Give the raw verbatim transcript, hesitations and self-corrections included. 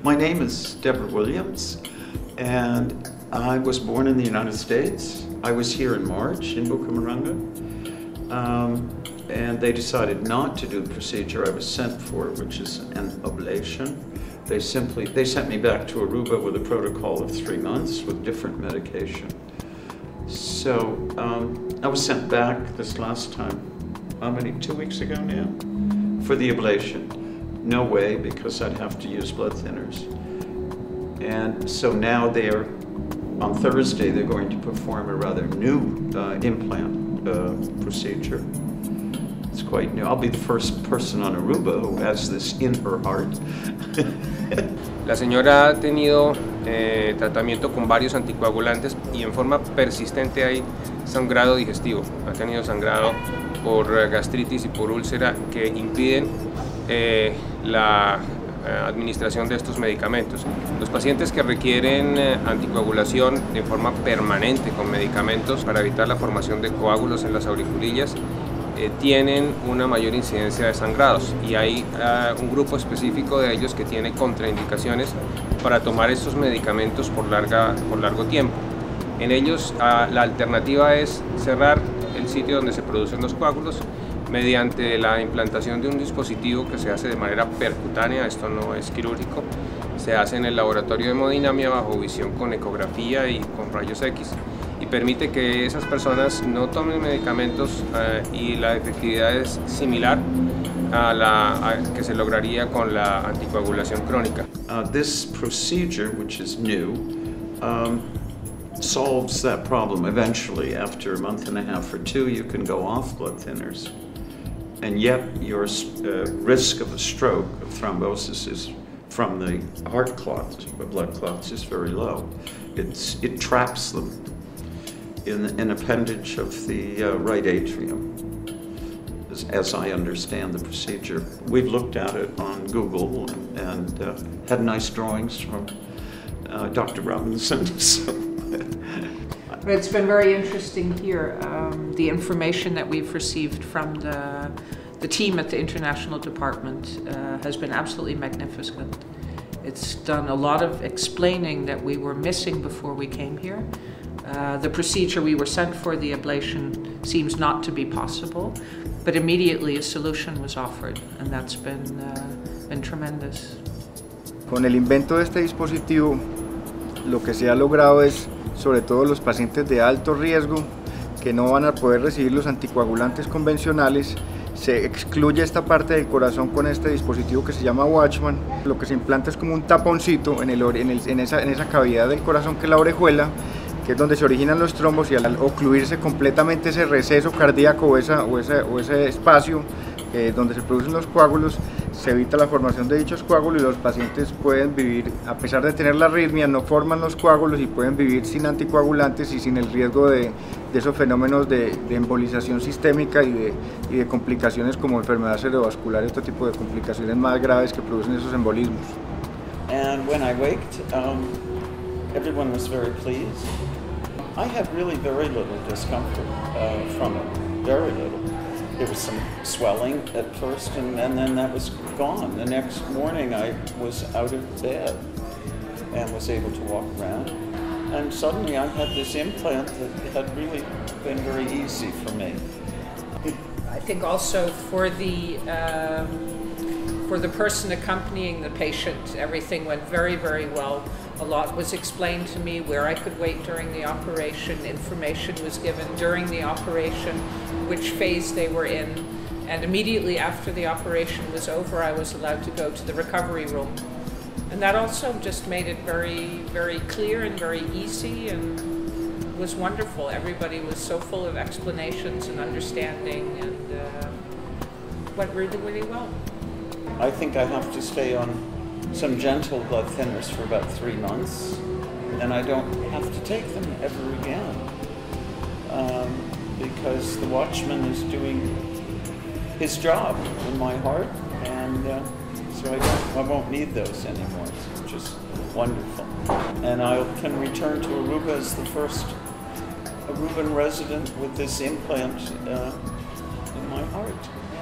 My name is Deborah Williams, and I was born in the United States. I was here in March in Bucaramanga, um, and they decided not to do the procedure I was sent for, which is an ablation. They simply, they sent me back to Aruba with a protocol of three months with different medication. So um, I was sent back this last time, how many, two weeks ago now, for the ablation. No way, because I'd have to use blood thinners. And so now they're, on Thursday, they're going to perform a rather new uh, implant uh, procedure. It's quite new. I'll be the first person on Aruba who has this in her heart. La señora ha tenido eh, tratamiento con varios anticoagulantes y en forma persistente hay sangrado digestivo. Ha tenido sangrado por gastritis y por úlcera que impiden eh, la eh, administración de estos medicamentos. Los pacientes que requieren eh, anticoagulación de forma permanente con medicamentos para evitar la formación de coágulos en las auriculillas Eh, tienen una mayor incidencia de sangrados y hay uh, un grupo específico de ellos que tiene contraindicaciones para tomar estos medicamentos por, larga, por largo tiempo. En ellos uh, la alternativa es cerrar el sitio donde se producen los coágulos mediante la implantación de un dispositivo que se hace de manera percutánea, esto no es quirúrgico, se hace en el laboratorio de hemodinamia bajo visión con ecografía y con rayos X. Y permite que esas personas no tomen medicamentos uh, y la efectividad es similar a la a que se lograría con la anticoagulación crónica. Uh, this procedure, which is new, um, solves that problem eventually. After a month and a half or two, you can go off blood thinners. And yet your uh, risk of a stroke, of thrombosis, is from the heart clots, the blood clots, is very low. It's, it traps them in an appendage of the uh, right atrium, as, as I understand the procedure. We've looked at it on Google and, and uh, had nice drawings from uh, Doctor Robinson. So. It's been very interesting here, um, the information that we've received from the, the team at the International Department uh, has been absolutely magnificent. It's done a lot of explaining that we were missing before we came here. Uh, the procedure we were sent for, the ablation, seems not to be possible, but immediately a solution was offered, and that's been, uh, been tremendous. Con el invento de este dispositivo, lo que se ha logrado es, sobre todo los pacientes de alto riesgo, que no van a poder recibir los anticoagulantes convencionales, se excluye esta parte del corazón con este dispositivo que se llama Watchman. Lo que se implanta es como un taponcito en, el, en, el, en, esa, en esa cavidad del corazón que es la orejuela, que es donde se originan los trombos, y al ocluirse completamente ese receso cardíaco o, esa, o, ese, o ese espacio eh, donde se producen los coágulos, se evita la formación de dichos coágulos y los pacientes pueden vivir, a pesar de tener la arritmia, no forman los coágulos y pueden vivir sin anticoagulantes y sin el riesgo de, de esos fenómenos de, de embolización sistémica y de, y de complicaciones como enfermedad cerebrovascular, este tipo de complicaciones más graves que producen esos embolismos. And when I waked, um, everyone was very pleased. I had really very little discomfort uh, from it, very little. There was some swelling at first, and, and then that was gone. The next morning I was out of bed and was able to walk around. And suddenly I had this implant that had really been very easy for me. I think also for the, um, for the person accompanying the patient, everything went very, very well. A lot was explained to me where I could wait during the operation. Information was given during the operation, which phase they were in. And immediately after the operation was over, I was allowed to go to the recovery room. And that also just made it very, very clear and very easy, and was wonderful. Everybody was so full of explanations and understanding, and uh, went really, really well. I think I have to stay on some gentle blood thinners for about three months, and I don't have to take them ever again, um, because the Watchman is doing his job in my heart, and uh, so I, don't, I won't need those anymore, which is wonderful. And I can return to Aruba as the first Aruban resident with this implant uh, in my heart.